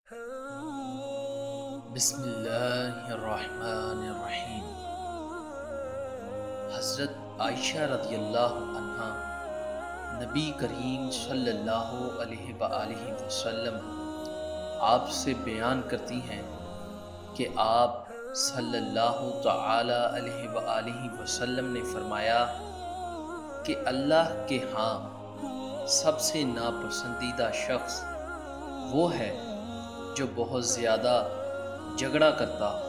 بسم اللہ الرحمن الرحیم۔ حضرت عائشہ رضی اللہ عنہا نبی کریم صلی اللہ علیہ وآلہ وسلم آپ سے بیان کرتی ہیں کہ آپ صلی اللہ تعالی علیہ وآلہ وسلم نے فرمایا کہ اللہ کے ہاں سب سے ناپسندیدہ شخص وہ ہے جو بہت زیادہ جھگڑا کرتا